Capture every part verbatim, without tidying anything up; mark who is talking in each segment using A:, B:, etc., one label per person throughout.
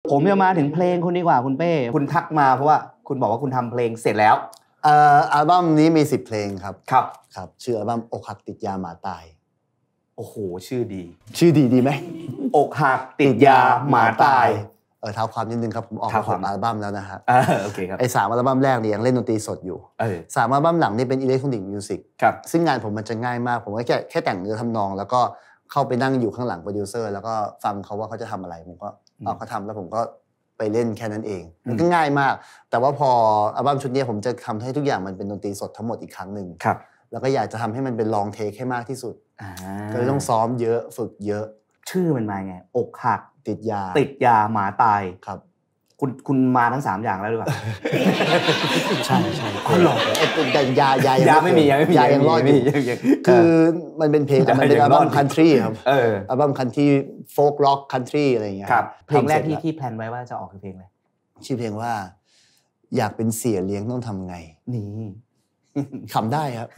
A: ผมจะมาถึงเพลงคุณดีกว่าคุณเป้คุณทักมาเพราะว่าคุณบอกว่าคุณทำเพลงเสร็จแล้ว
B: เอ่ออัลบั้มนี้มีสิบเพลงครับ
A: ครับ
B: ครับชื่ออัลบั้มอกหักติดยาหมาตาย
A: โอ้โหชื่อดี
B: ชื่อดีดีไหม
A: อกหักติดยาหมาตาย
B: เออเท้าความนิดนึงครับผมออกมาหกอัลบั้มแล้วนะฮะ
A: โอเคครับ
B: ไอ้สามอัลบั้มแรกเนี่ยยังเล่นดนตรีสดอยู่สามอัลบั้มหลังนี่เป็นอิเล็กทรอนิกส์มิวสิกซึ่งงานผมมันจะง่ายมากผมก็แค่แค่แต่งเนื้อทำนองแล้วก็เข้าไปนั่งอยู่ข้างหลังโปรดิวเซอร์แล้วก็ฟังเขาว่าเขาจะทำอะไรผมก็เอาเขาทำแล้วผมก็ไปเล่นแค่นั้นเองมันก็ง่ายมากแต่ว่าพออัลบั้มชุดนี้ผมจะทำให้ทุกอย่างมันเป็นดนตรีสดทั้งหมดอีกครั้งหนึ่งแล้วก็อยากจะทำให้มันเป็นลองเทคให้มากที่สุดก็เลยต้องซ้อมเยอะฝึกเยอะ
A: ชื่อมันมาไงอกหัก
B: ติดยา
A: ติดยาหมาตาย
B: ครับ
A: คุณคุณมาทั้งสามอย่างแล้วหรือเปล่า
B: ใช่ใช่คุณหลอกแต่ยายาย
A: าไม่มียาไม่มี
B: ยายังรอดอยู่คือมันเป็นเพลงมันเป็นอัลบั้มคันทรีครับอัลบั้มคันทรีโฟล์กร็อกคันทรีอะไรอย่างเงี้ย
A: ครับเพลงแรกที่ที่แพลนไว้ว่าจะออกคือเพลงอะไร
B: ชื่อเพลงว่าอยากเป็นเสียเลี้ยงต้องทำไง
A: นี่
B: ขำได้ครับ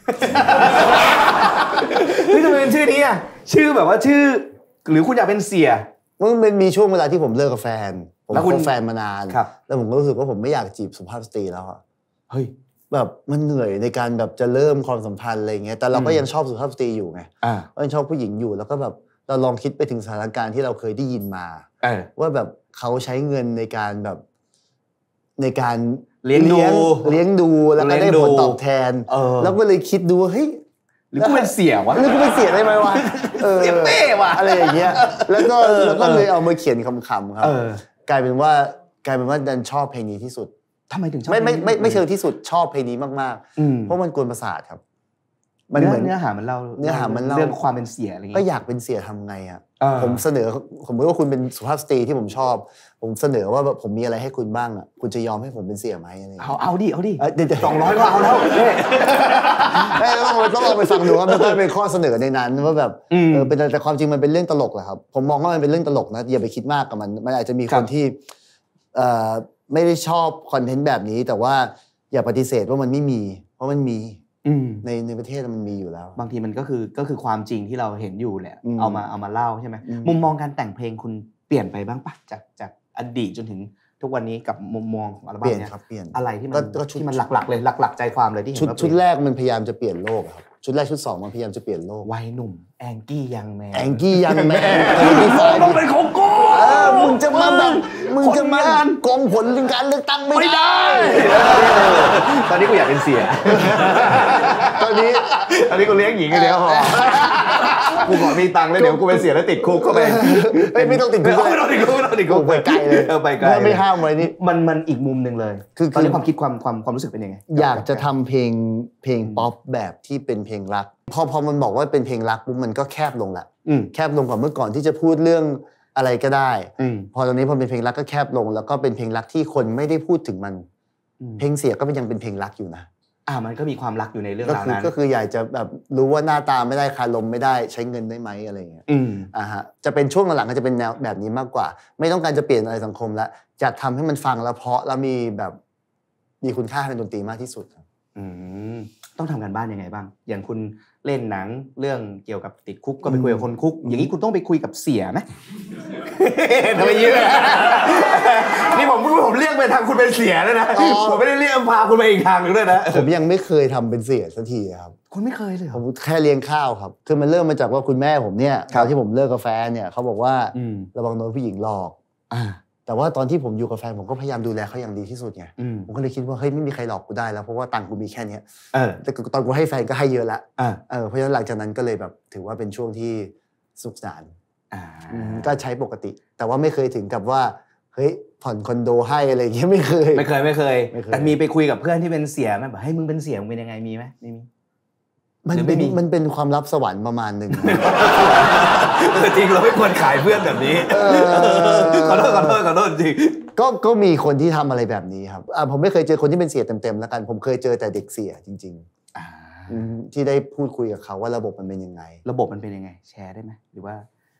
A: นี่ทำไมเป็นชื่อนี้อ่ะชื่อแบบว่าชื่อหรือคุณอยากเป็นเสีย
B: มันมีช่วงเวลาที่ผมเลิกกับแฟนผมคบแฟนมานานแล้วผมก็รู้สึกว่าผมไม่อยากจีบสุภาพสตรีแล้ว
A: เฮ้ย
B: แบบมันเหนื่อยในการแบบจะเริ่มความสัมพันธ์อะไรเงี้ยแต่เราก็ยังชอบสุภาพสตรีอยู่ไงก็ยังชอบผู้หญิงอยู่แล้วก็แบบเราลองคิดไปถึงสถานการณ์ที่เราเคยได้ยินมาว่าแบบเขาใช้เงินในการแบบในการ
A: เลี้ยงดู
B: เลี้ยงดูแล้วก็ได้ผลตอบแทนแล้วก็เลยคิดดูว่าเฮ้ย
A: หรือกูเป็นเสียวะ
B: หรือกูเป็นเสียได้ไหมวะ
A: เสียเป้วะ
B: อะไรอย่างเงี้ยแล้วก็แล้วก็เลยเอามาเขียนคำๆครับกลายเป็นว่ากลายเป็นว่าดันชอบเพลงนี้ที่สุด
A: ทำไมถึงชอบ
B: ไม่ไม่ไม่ไม่เชิงที่สุดชอบเพลงนี้มากๆเพราะมันกวนประสาทครับ
A: มันเหมือนเนื้อหามันเล่า
B: เนื้อหามันเล่า
A: เรื่องความเป็นเสียอะไรเงี้ย
B: ก็อยากเป็นเสียทำไงอ่ะผมเสนอผมรู้ว่าคุณเป็นสุภาพสตรีที่ผมชอบผมเสนอว่าผมมีอะไรให้คุณบ้างอ่ะคุณจะยอมให้ผมเป็นเสียไหมอะไร
A: เอาเอาดิเอาดิ
B: เดี๋ยว
A: สองร้อยก็เอาแล้ว
B: ไม่ต้องต้องลองไปฟังดูว่ามันก็เป็นข้อเสนอในนั้นว่าแบบเออเป็นแต่ความจริงมันเป็นเรื่องตลกแหละครับผมมองว่ามันเป็นเรื่องตลกนะอย่าไปคิดมากกับมันมันอาจจะมีคนที่เอ่อไม่ได้ชอบคอนเทนต์แบบนี้แต่ว่าอย่าปฏิเสธว่ามันไม่มีเพราะมันมีในในประเทศมันมีอยู่แล้ว
A: บางทีมันก็คือก็คือความจริงที่เราเห็นอยู่แหละเอามาเอามาเล่าใช่ไหมมุมมองการแต่งเพลงคุณเปลี่ยนไปบ้างปะจากจากอดีตจนถึงทุกวันนี้กับมุมมองของอัลบั้มเนี้ยอะไรที่มันที่มันหลักๆเลยหลักๆใจความเลยที่เห็นว่า
B: ชุดแรกมันพยายามจะเปลี่ยนโลกครับชุดแรกชุดสองมันพยายามจะเปลี่ยนโลก
A: วัยหนุ่มแองกี้ยังแมน
B: แองกี้ยังแมน
A: ต้องเป็นของกู
B: มึงจะมาแบบมึงจะมากองผลในการเลือกตั้งไม่ได้
A: ตอนนี้กูอยากเป็นเสีย
B: ตอนนี้
A: ตอนนี้กูเลี้ยงหญิงกันแล้วพอกูขอมีตังค์แล้วเดี๋ยวกูเป็นเสียแล้วติดคุกเข้าไป
B: ไม่ต้องติดคุก
A: ไม่ต้องติดคุกไม่ต้องติดคุก
B: ไปไกลเลย
A: ไปไกล
B: ไม่ห้ามไว้นี่
A: มันมันอีกมุมนึงเลยคือตอนนี้ความคิดความความความรู้สึกเป็นยังไง
B: อยากจะทำเพลงเพลงป๊อปแบบที่เป็นเพลงรักพอพอมันบอกว่าเป็นเพลงรักปุ๊บมันก็แคบลงละแคบลงกว่าเมื่อก่อนที่จะพูดเรื่องอะไรก็ได้พอตอนนี้พอเป็นเพลงรักก็แคบลงแล้วก็เป็นเพลงรักที่คนไม่ได้พูดถึงมันเพลงเสียก็ยังเป็นเพลงรักอยู่นะ
A: อ่ามันก็มีความรักอยู่ในเรื่องราวนั้น
B: ก็คืออยากจะแบบรู้ว่าหน้าตาไม่ได้คารมไม่ได้ใช้เงินได้ไหมอะไรอย่างเงี้ยอ่าฮะจะเป็นช่วงหลังๆก็จะเป็นแนวแบบนี้มากกว่าไม่ต้องการจะเปลี่ยนอะไรสังคมแล้วจะทำให้มันฟังแล้วเพราะแล้วมีแบบมีคุณค่าทางดนตรีมากที่สุด
A: อืมต้องทำกันบ้านยังไงบ้างอย่างคุณเล่นหนังเรื่องเกี่ยวกับติดคุกก็ไปคุยกับคนคุกอย่างนี้คุณต้องไปคุยกับเสียไหมทำไมเยอะนี่ผมผมเรียกไปทางคุณเป็นเสียแล้วนะผมไม่ได้เรียกพาคุณไปอีกทางนึงด้วยนะ
B: ผมยังไม่เคยทำเป็นเสียสักทีครับ
A: คุณไม่เคยเลย
B: ผมแค่เลี้ยงข้าวครับคือมันเริ่มมาจากว่าคุณแม่ผมเนี่ยตอนที่ผมเลิกกับแฟนเนี่ยเขาบอกว่าระวังโดนผู้หญิงหลอกแต่ว่าตอนที่ผมอยู่กับแฟนผมก็พยายามดูแลเขาอย่างดีที่สุดไงผมก็เลยคิดว่าเฮ้ยไม่มีใครหลอกกูได้แล้วเพราะว่าตังค์กูมีแค่นี้แต่ตอนกูให้แฟนก็ให้เยอะละเพราะฉะนั้นหลังจากนั้นก็เลยแบบถือว่าเป็นช่วงที่สุขสนานก็ใช้ปกติแต่ว่าไม่เคยถึงกับว่าเฮ้ยผ่อนคอนโดให้อะไรอย่างเงี้ยไม่เคย
A: ไม่เคยไม่เคยแต่มีไปคุยกับเพื่อนที่เป็นเสียไหมแบบให้มึงเป็นเสียมึงเป็นยังไงมีไหมไม่มี
B: มันเป็นมันเป็นความลับสวรรค์ประมาณหนึ่ง
A: จริงเราไม่ควรขายเพื่อนแบบนี้ขอโทษขอโทษขอโทษจริง
B: ก็ก็มีคนที่ทำอะไรแบบนี้ครับผมไม่เคยเจอคนที่เป็นเสียเต็มๆแล้วกันผมเคยเจอแต่เด็กเสียจริงๆที่ได้พูดคุยกับเขาว่าระบบมันเป็นยังไง
A: ระบบมันเป็นยังไงแชร์ได้ไหมหรือว่า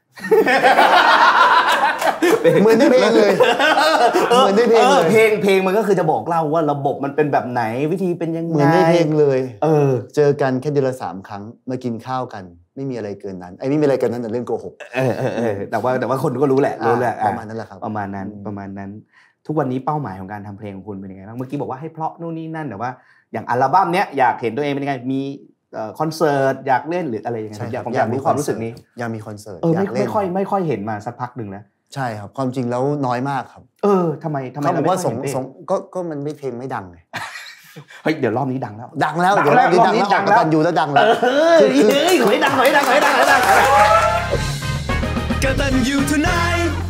B: เหมือนในเพลงเลยเหมือนในเพลงเลย
A: เพลงเพลงมันก็คือจะบอกเล่าว่าระบบมันเป็นแบบไหนวิธีเป็นยังไง
B: เหมือนในเพลงเลยเออเจอกันแค่เดือนละสามครั้งมากินข้าวกันไม่มีอะไรเกินนั้นไอ้ไม่มีอะไรเกินนั้นแต่เรื่องโกหก
A: เออเออเออแต่ว่าแต่ว่าคนก็รู้แหละรู้แหละ
B: ประมาณนั้นแหละครับ
A: ประมาณนั้นประมาณนั้นทุกวันนี้เป้าหมายของการทำเพลงของคุณเป็นยังไงบ้างเมื่อกี้บอกว่าให้เพราะนู่นนี่นั่นแต่ว่าอย่างอัลบั้มเนี้ยอยากเห็นตัวเองเป็นยังไงมีคอนเสิร์ตอยากเล่นหรืออะไรยังไงอยากผมอยากรู้ความรู้สึกนี้
B: อยากมีคอนเสิร์ต
A: เออไม่ไม่ค่อยไม่ค่อยเห็นมาสักพักหนึ่งแล้ว
B: ใช่ครับความจริงแล้วน้อยมากครับ
A: เออทำไมทำไม
B: เขาบอกว่าสงสงก็ก็มันไม่เพลงไม่ดังไง
A: เฮ้ยเดี๋ยวรอบนี้ดังแล้ว
B: ดังแล้วเดี๋ยวรอบนี้ดังแล้วดังแล้วอยู่แล้วดังแล้ว
A: เฮ้ยเฮ้ยขอให้ดังขอให้ดังขอให้ดังขอให้ดัง
C: กตัญญู tonight